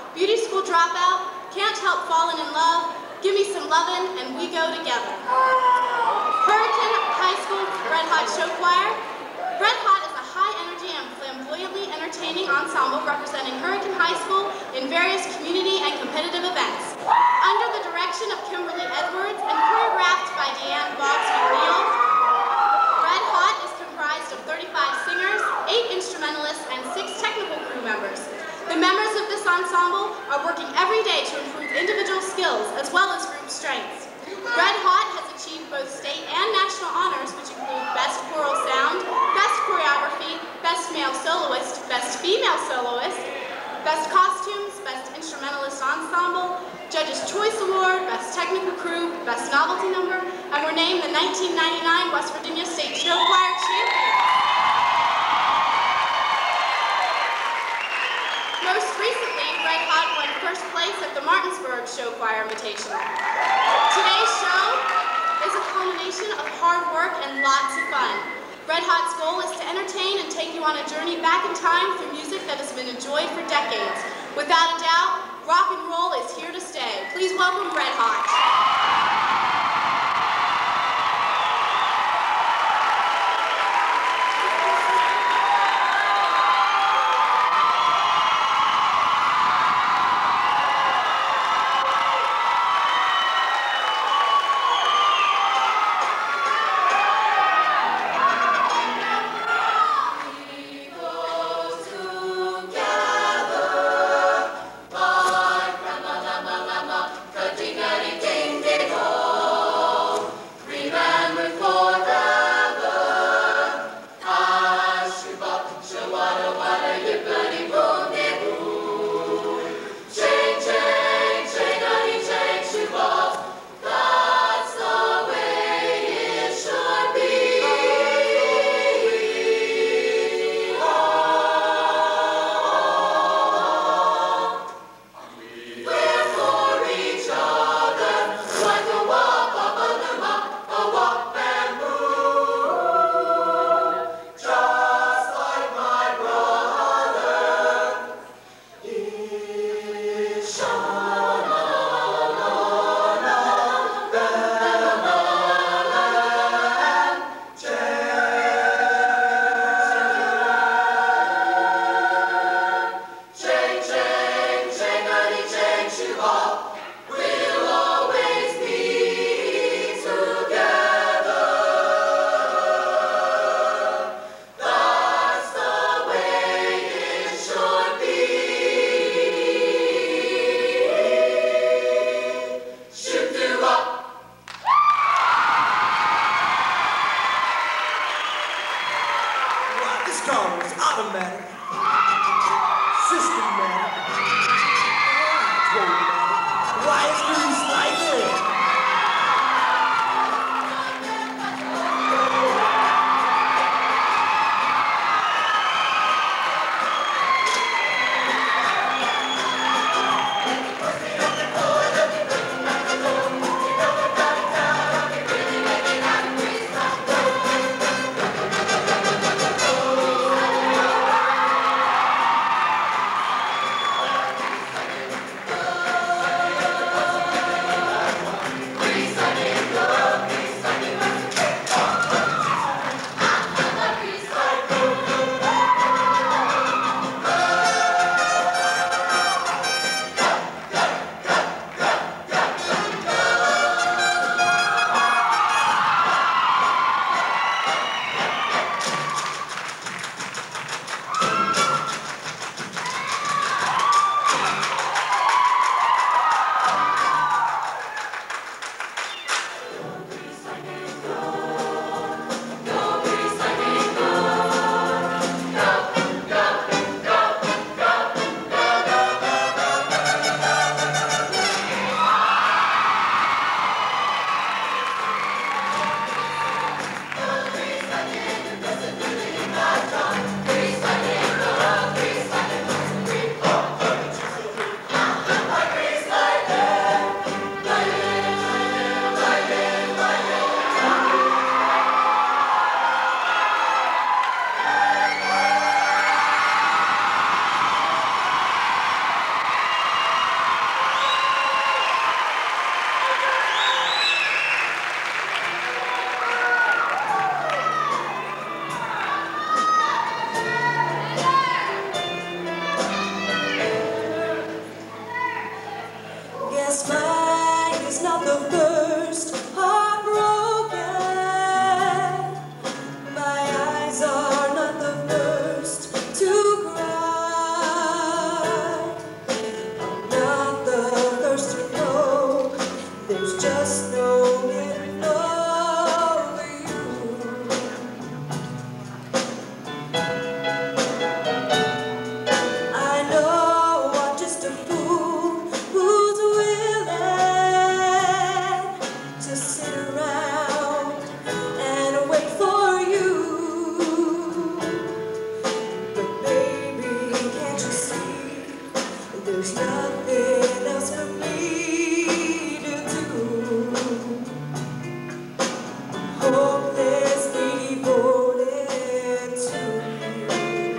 Beauty school dropout, can't help falling in love, give me some lovin' and we go together. Hurricane High School Red Hot Show Choir. Red Hot is a high-energy and flamboyantly entertaining ensemble representing Hurricane High School in various community and competitive events. Under the direction of Kimberly Edwards and choreographed by Deanne Boggs-McNeil, Red Hot is comprised of 35 singers, 8 instrumentalists, and 6 technical crew members. The members of this ensemble are working every day to improve individual skills as well as group strengths. Red Hot has achieved both state and national honors, which include Best Choral Sound, Best Choreography, Best Male Soloist, Best Female Soloist, Best Costumes, Best Instrumentalist Ensemble, Judges' Choice Award, Best Technical Crew, Best Novelty Number, and were named the 1999 West Virginia State Show Choir Champion. Most recently, Red Hot won first place at the Martinsburg Show Choir Invitational. Today's show is a culmination of hard work and lots of fun. Red Hot's goal is to entertain and take you on a journey back in time through music that has been enjoyed for decades. Without a doubt, rock and roll is here to stay. Please welcome Red Hot. Ding, ding, nothing else for me to do. Hopelessly devoted to you.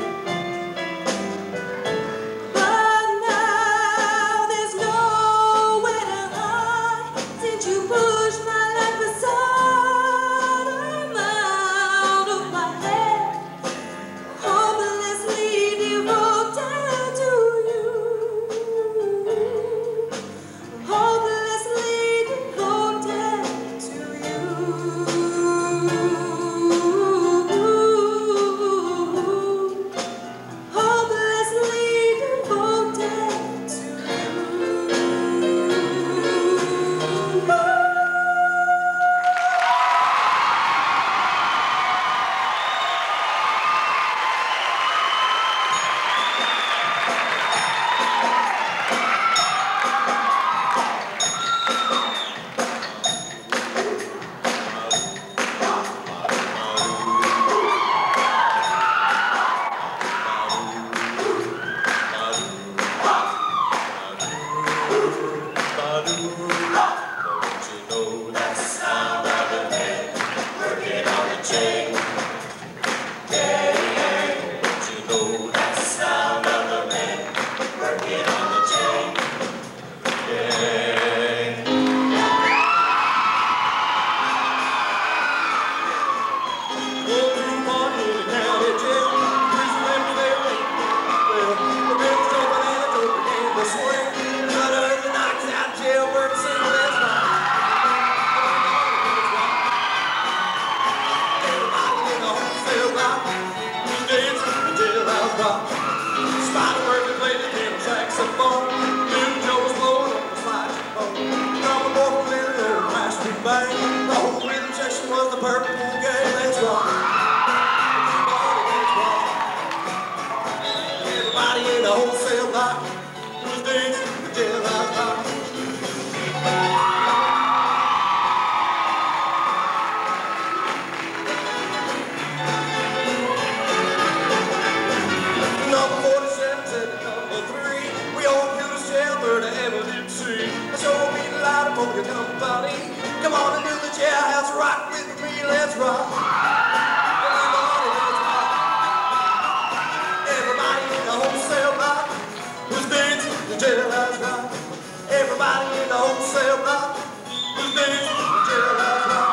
But now there's nowhere to hide since you pushed my life aside. I'm out of my head, hopelessly devoted to you. Hopelessly devoted to you. Hopelessly devoted to come on and do the jailhouse rock with me, let's rock. Everybody in the wholesale block was dancing the jailhouse rock. Everybody in the wholesale block was dancing the jailhouse rock.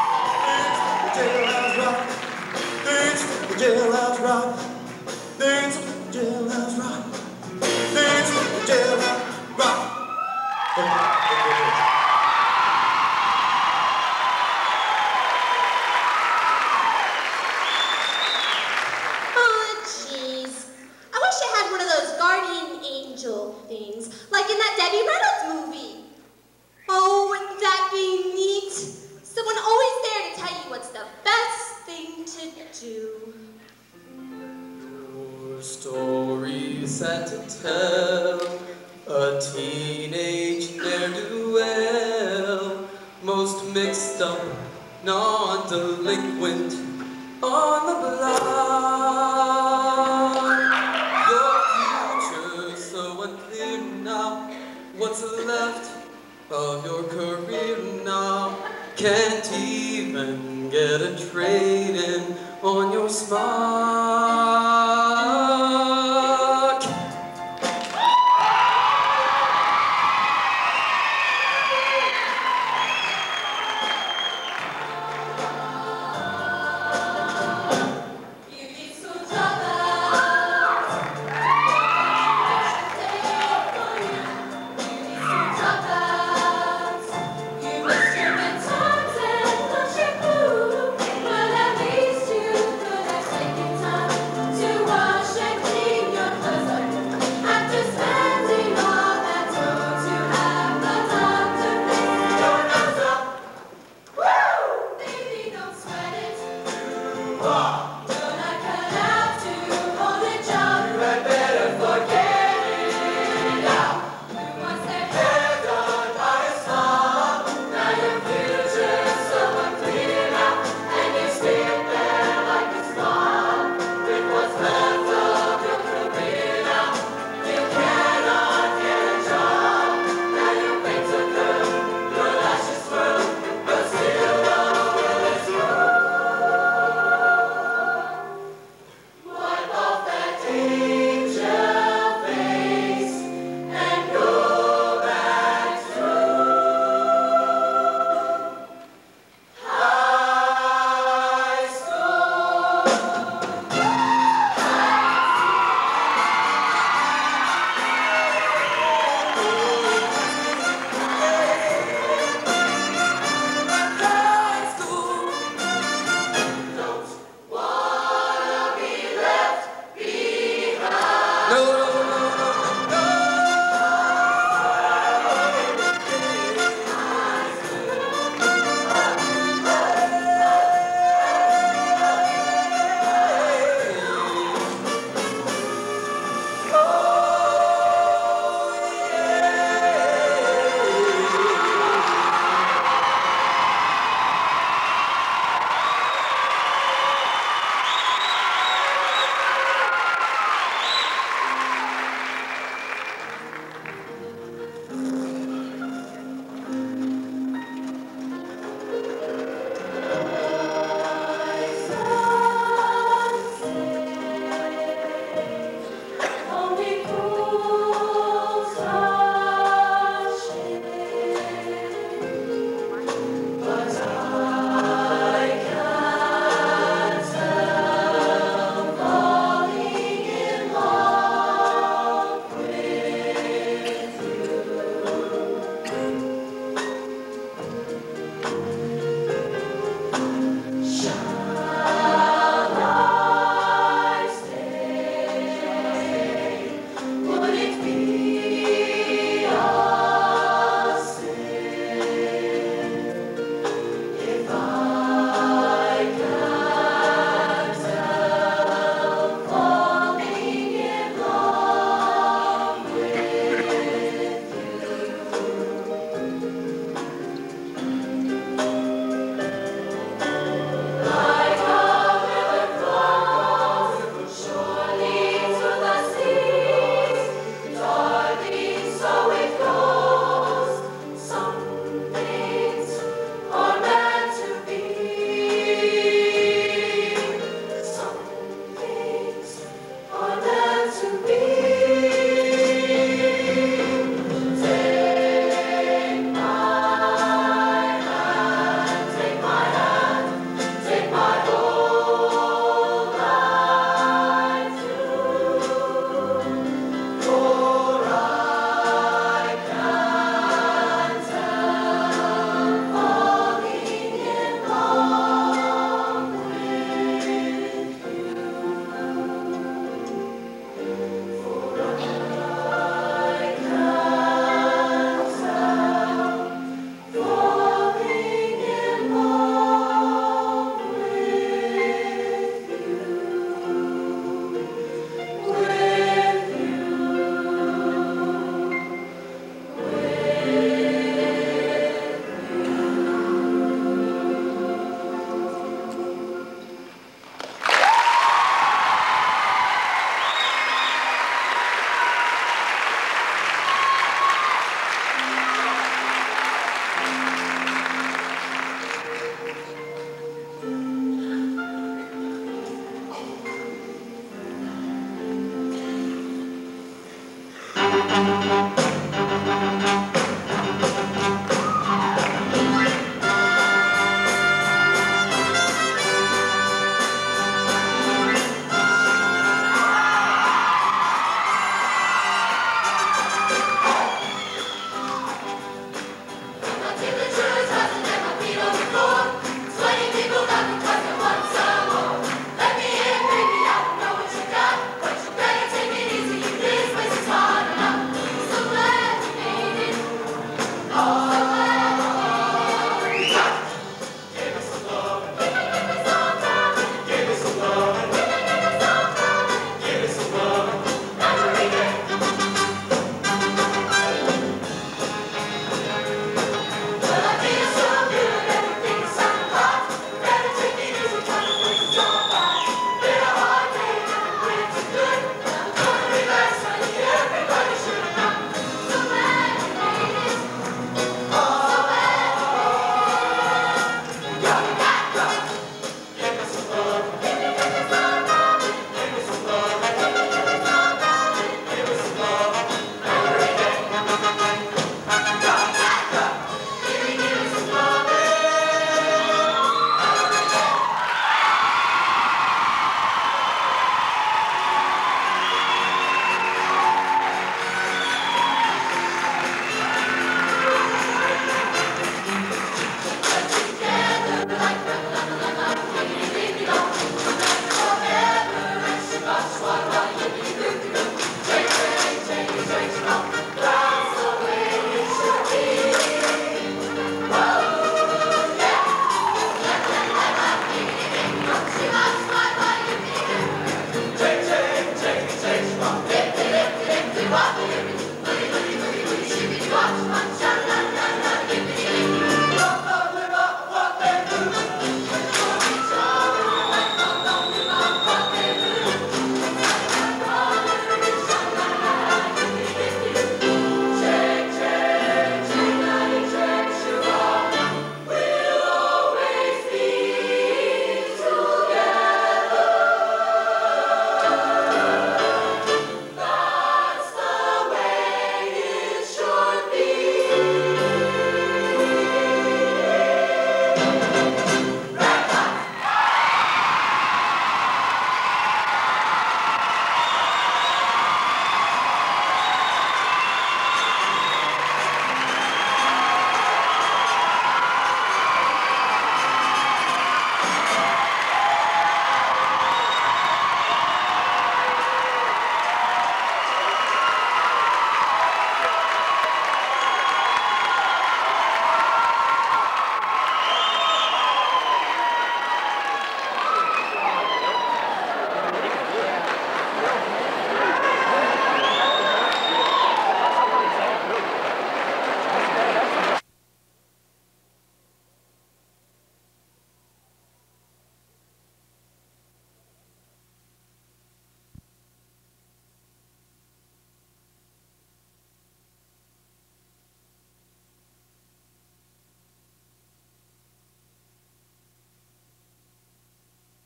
Dancing the jailhouse rock. Dancing the jailhouse rock. Dancing the jailhouse rock. Things, like in that Debbie Reynolds movie. Oh, wouldn't that be neat? Someone always there to tell you what's the best thing to do. Your stories set to tell, a teenage ne'er-do-well, most mixed up, non-delinquent on the block. What's left of your career now? Can't even get a trade in on your smile.